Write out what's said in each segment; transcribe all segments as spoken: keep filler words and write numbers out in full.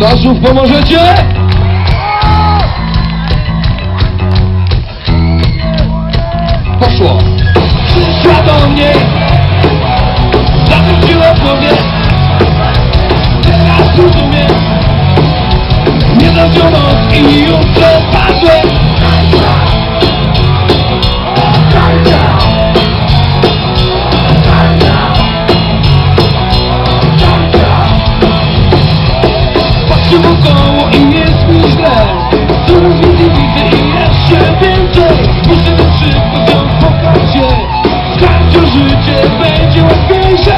Staszów, pomożecie? Poszło. Przyszła do mnie, zawróciła po mnie. Teraz rozumiem, nie dadzą noc i jutro padłem. Patrzę wokoło i jest mi źle. Coraz więcej widzę i jeszcze więcej. Muszę być szybko ją spotkać się. Z chęcią życie będzie łatwiejsze.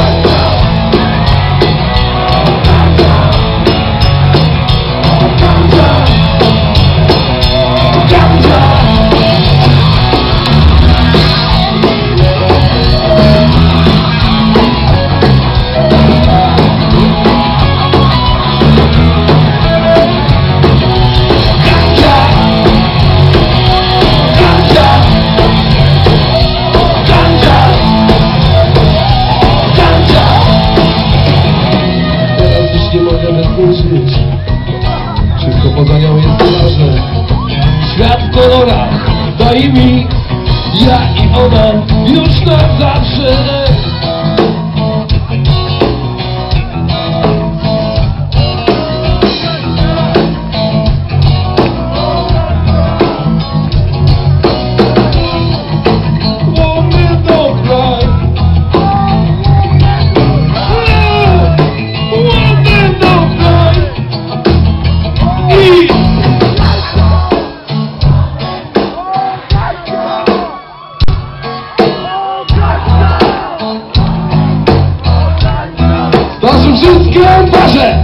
Wszystko poza nią jest ważne. Świat w kolorach daje mi ja i ona już na zawsze. Proszę wszystkie twarze!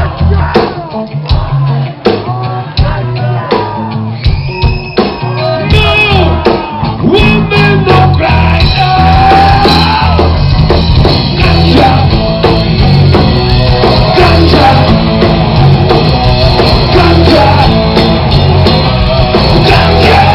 No! Woman no cry! Ganja! Ganja! Ganja! Ganja!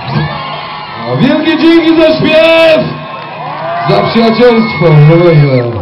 Wielkie dzięki za śpiew! Za przyjacielstwo!